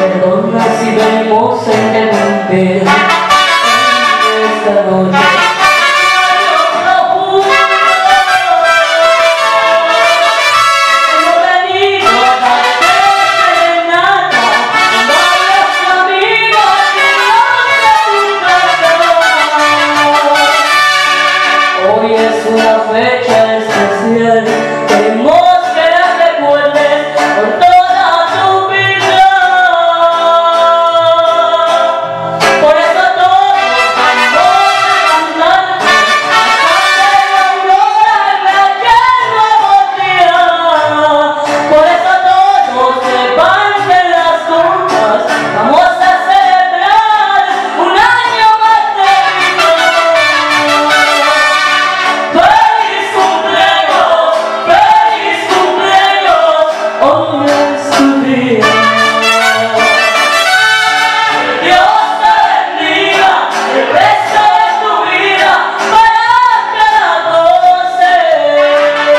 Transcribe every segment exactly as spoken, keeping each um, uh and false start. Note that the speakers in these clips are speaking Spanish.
Perdona si vemos interrumpir esta noche. Hoy es una fecha especial, queremos que la recuerdes con toda tu vida. Por eso todos vamos a cantar hasta la aurora de aquel nuevo día. Por eso todos levanten las copas, vamos a celebrar un año más de vida. ¡Feliz cumpleaños! ¡Feliz cumpleaños! Hoy es tu día. Dios te bendiga el resto de tu vida para que la goces.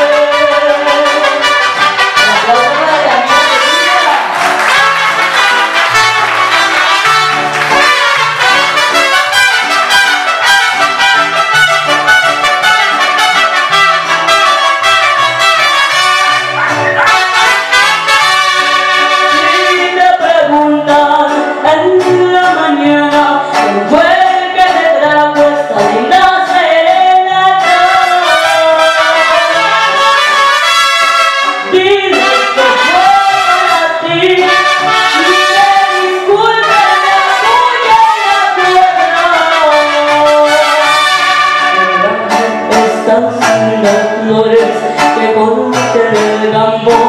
Si te preguntan en la mañana quién fue el que te trajo esta linda serenata, dile que fue para ti y que disculpen la tuya y la tierra. Estas lindas flores que cortan el campo